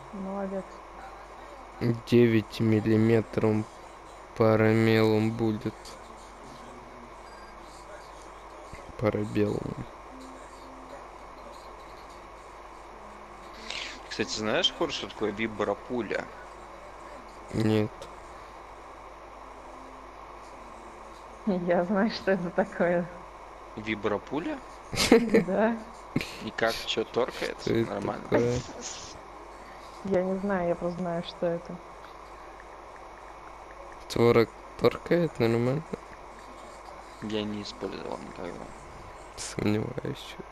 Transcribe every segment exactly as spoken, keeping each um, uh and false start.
Молодец. девять миллиметров парамелом будет. Парабеллум. Кстати, знаешь, Хор, что такое вибропуля? Нет. Я знаю, что это такое. Вибропуля? Да. Никак, что, торкает? Что это Нормально. такое? Я не знаю, я просто знаю, что это. Творог торкает нормально? Я не использовал никогда. Сомневаюсь что-то.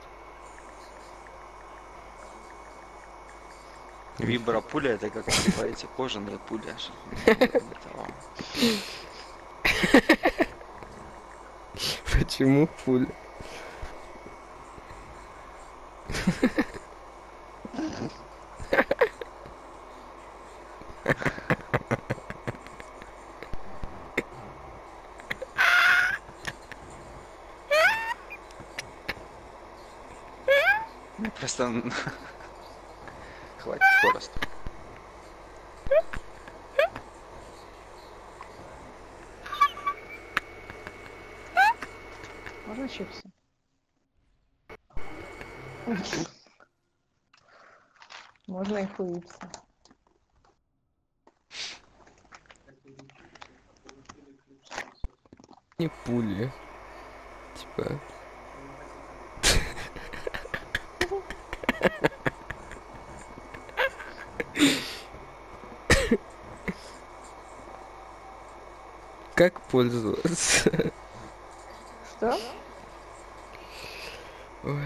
Вибропуля это как, типа, эти кожаные пули. Что-то вроде того. Почему пуля? Просто хватит Форест. Можно чипсы? Можно и хуипсы. Не пули. Типа. Как пользоваться? Что? Ой.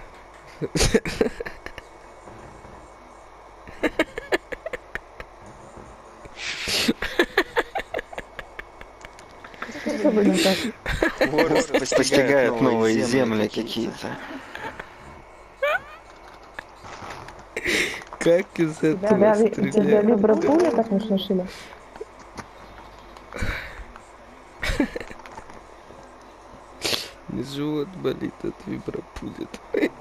Это вы не так. Форест Постигает новые земли какие-то. Как из Тебя, этого ви- тебя стрелять? вибропуля так насмешили? Мне живот болит от вибропули твоей.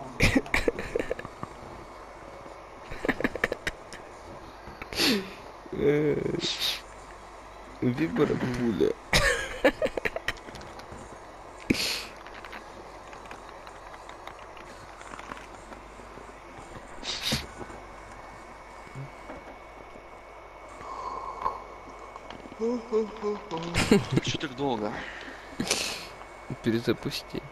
Эй, Вибропуля. Что так долго? Перезапусти.